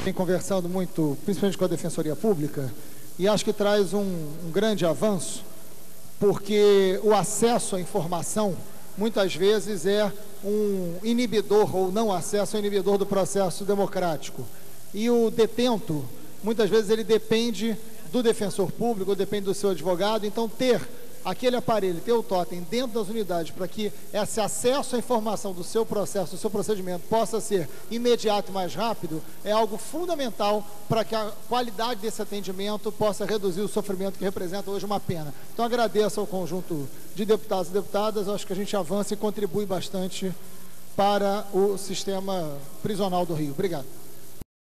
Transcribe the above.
Vem conversando muito, principalmente com a Defensoria Pública, e acho que traz um grande avanço, porque o acesso à informação, muitas vezes, é um inibidor, ou não acesso, é um inibidor do processo democrático. E o detento, muitas vezes, ele depende do defensor público, depende do seu advogado, então ter aquele aparelho, ter o totem dentro das unidades para que esse acesso à informação do seu processo, do seu procedimento possa ser imediato e mais rápido, é algo fundamental para que a qualidade desse atendimento possa reduzir o sofrimento que representa hoje uma pena. Então agradeço ao conjunto de deputados e deputadas, acho que a gente avança e contribui bastante para o sistema prisional do Rio. Obrigado.